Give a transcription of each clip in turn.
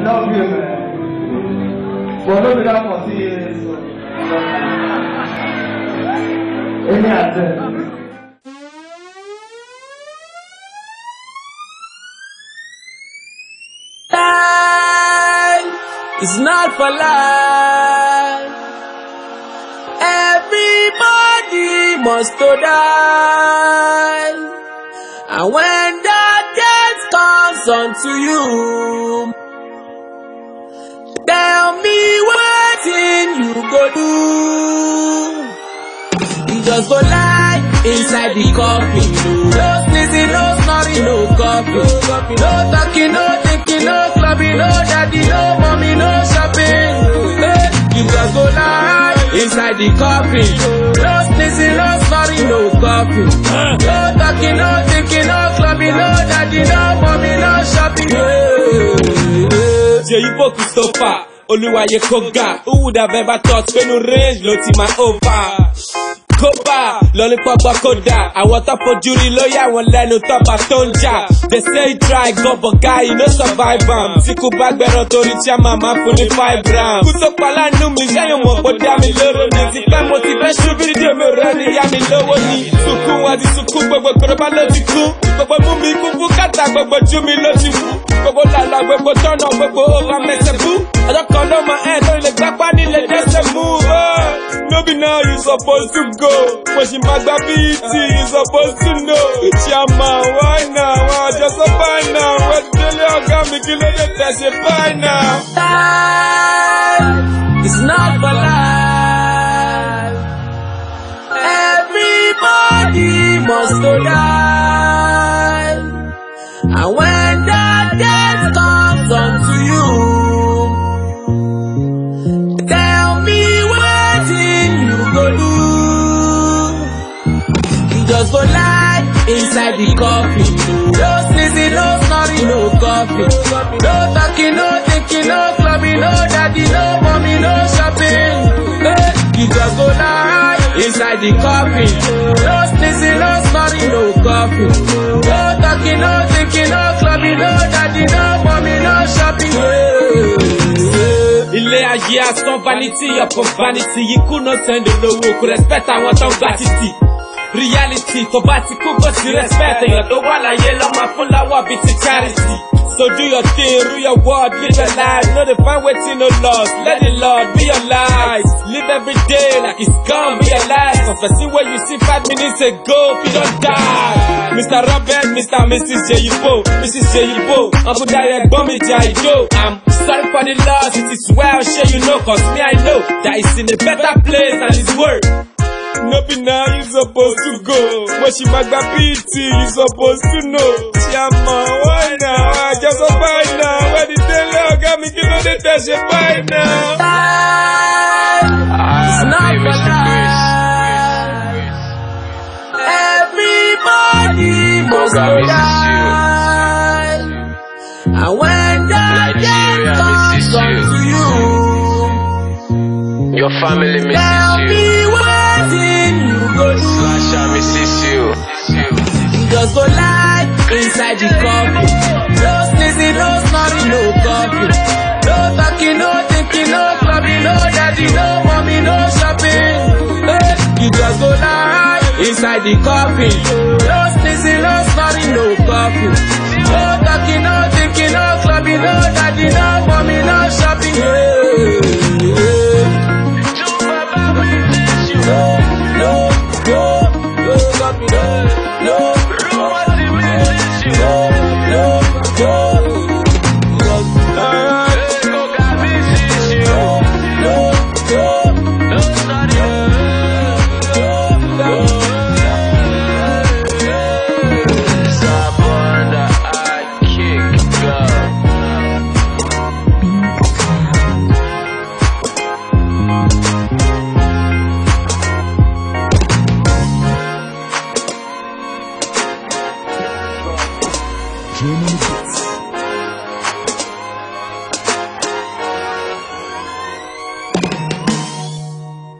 love you, man. But no be that 40 years. Any attempt. It's not for life. Everybody must to die. And when that death comes unto you, tell me what you go do. You just go lie inside the coffin. No sneezing, no snoring, no coffee. No talking, no thinking, no clubbing, no daddy, no mommy, no shopping. You just go lie inside the coffin. No sneezing, no snoring, no coffee. No talking, no thinking, no clubbing, no daddy, no mommy, no shopping. J-Bo Christopher, Oluwaye Koga. Who would have ever thought when you range low to my over? Koba, lollipop koda. I want up for jury lawyer, one line on top of tonja. They say try go, but guy, you no survive. Siku bag better to reach your mama for the 5 grams. Kuto pala no me, ya yo mo boda mi loro ni. Zika motivation video me ready, ya mi lowo ni. Suku wazi suku, gbogbo koroba lo ti ku. Gbogbo mumi kuku kata, gbogbo jumi lo ti wu. Gbogbo lala, gbogbo turn up, gbogbo over mesebu. I don't call on my head, don't let back body, let just move. No be now you supposed to go. When she mag the BT, you supposed to know. It's your man, why now? Why just a fine now? What the hell got me killing the test? You fine now. Life is not for life. Everybody must go die. And when that death comes unto you, tell me what you go do. Just go lie inside the coffin. No sneezing, no snoring, no coffee. No talking, no thinking, no clubbing, no daddy, no mommy, no shopping. You just go lie inside the coffin. No sneezing, no snoring, no coffee. No talking, no thinking, no clubbing, no daddy, no mommy, no shopping. Ilé ayé asán vanity upon vanity. You could not send the low, could respect I want on gratitude. Reality, to bati kubo si respect. And you while I yell on my full hour bit to charity. So do your thing, rule your word, live your life. No define waiting, no loss. Let the Lord be your life. Live every day like it's gonna be your life. Confessing what you see 5 minutes ago, if you don't die. Mr. Robert, Mr. and Mrs. J-Bo, Mrs. J-Bo, Uncle Direct Bombi J-Go. I'm sorry for the loss, it is well, sure you know, cause me I know that it's in a better place than his word. No be now you supposed to go. When she mag the BT, you supposed to know. Chama, why now? I just a fine now. When the day got me killing the test, you fine now. It's not for life. Everybody must go die. And when that death comes unto you, your family misses you. Slasha misses you. Just go lie inside the coffin. No sneezing, no snoring, no coffee. No talking, no thinking, no clubbing, no daddy, no mommy, no shopping. You just go lie inside the coffin. No sneezing, no snoring, no coffee. No talking, no thinking, no clubbing, no daddy, no mommy, no shopping.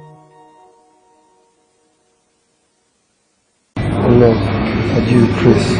Love, adieu Chris.